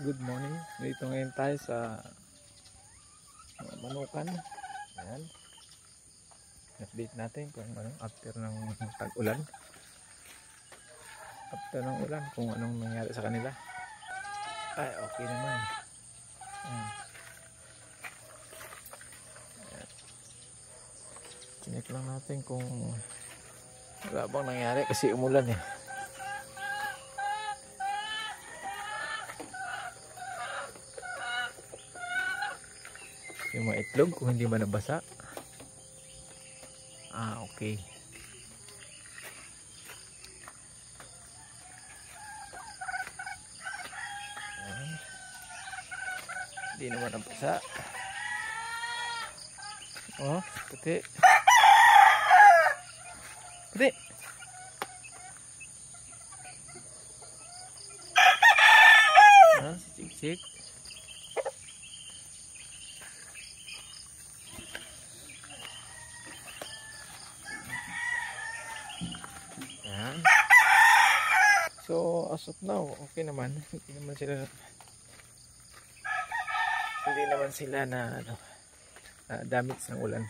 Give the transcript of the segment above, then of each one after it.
Good morning. Dito ngayon tayo sa Manukan. Ayan. Update natin kung ano after ng tag-ulan. After ng ulan kung anong nangyari sa kanila. Ay, okay naman. Ayan. Ayan. Check lang natin kung wala bang nangyari kasi umulan eh. Yung mga itlog kung hindi ba nabasa. Okay. Ayan. Hindi naman nabasa. Oh, puti. Puti. Si Chick-Chick. So as of now, okay naman. Hindi naman sila na damage ng ulan.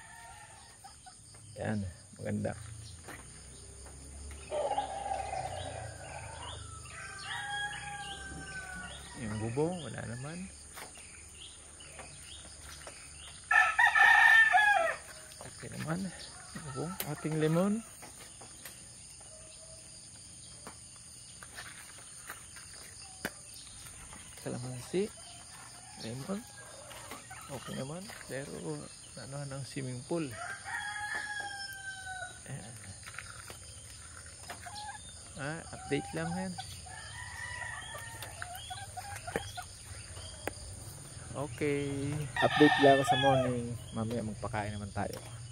Yan, maganda. Yung bubong, wala naman. Okay naman. Bubong, ating lemon. Kalamansi, lemon, okay naman, pero ano ng swimming pool. Ayan. Update lang yan. Okay, update lang sa morning. Mamaya magpakain naman tayo.